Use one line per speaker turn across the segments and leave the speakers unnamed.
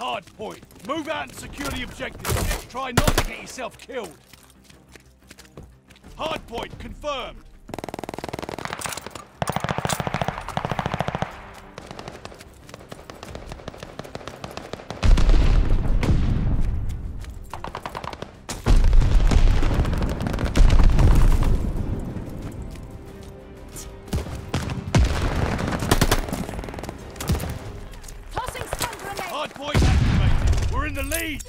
Hardpoint. Move out and secure the objective. Try not to get yourself killed. Hardpoint confirmed.
Hardpoint activated. We're in the lead.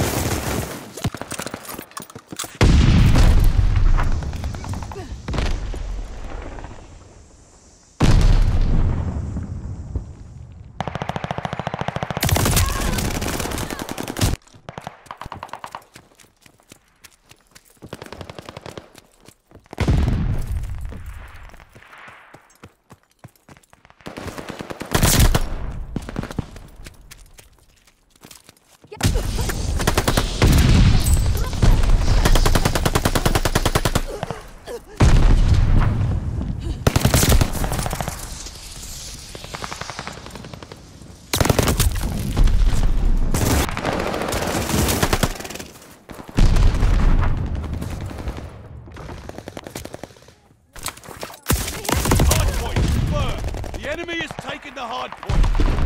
Enemy has taken the hardpoint.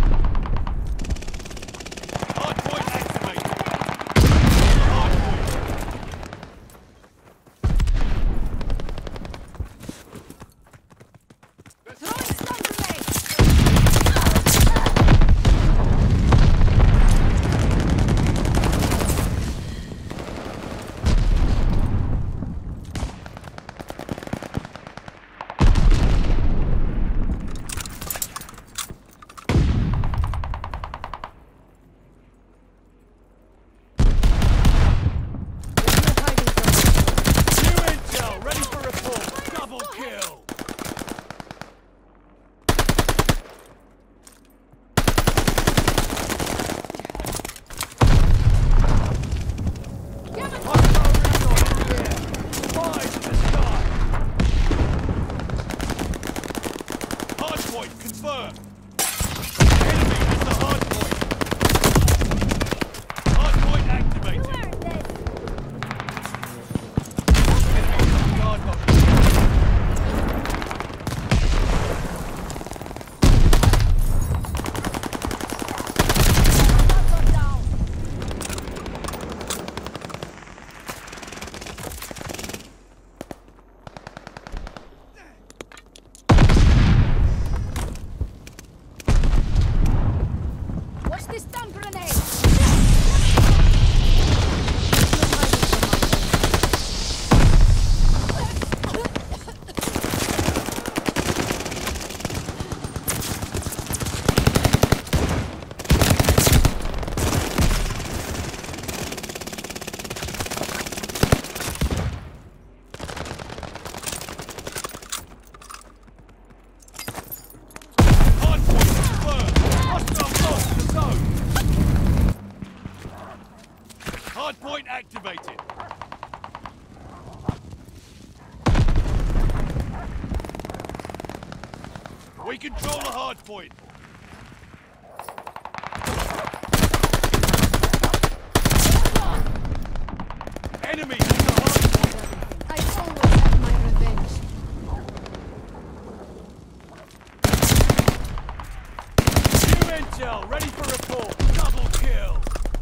Hardpoint activated. Hardpoint.
Throwing stun grenade.
Confirmed. Enemy has the hardpoint. Hardpoint activated. Enemy has the guard lock.
This stun grenade!
Hardpoint activated. We control the hardpoint. Enemy has the hardpoint.
I always have my revenge.
New intel, ready for report. Double kill.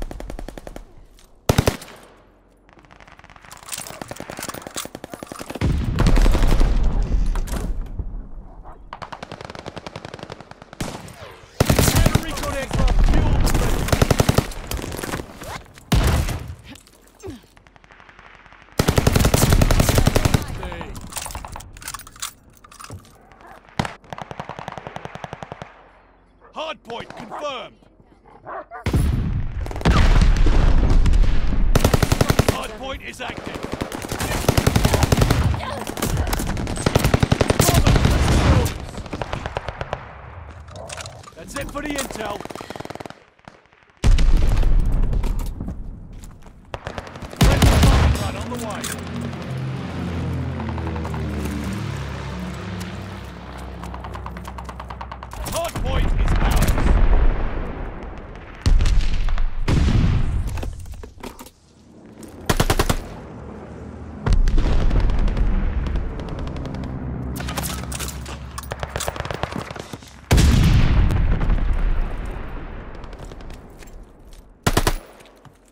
Hardpoint confirmed. Hardpoint is active. That's it for the intel. Red on the way. Hardpoint is ours.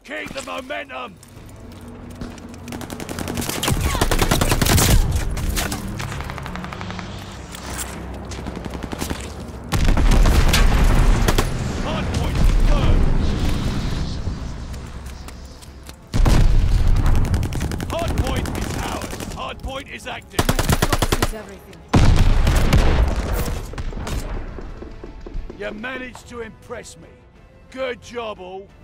Keep the momentum! Hardpoint confirmed! Hardpoint is ours. Hardpoint is active.
Focus is everything.
You managed to impress me. Good job, all.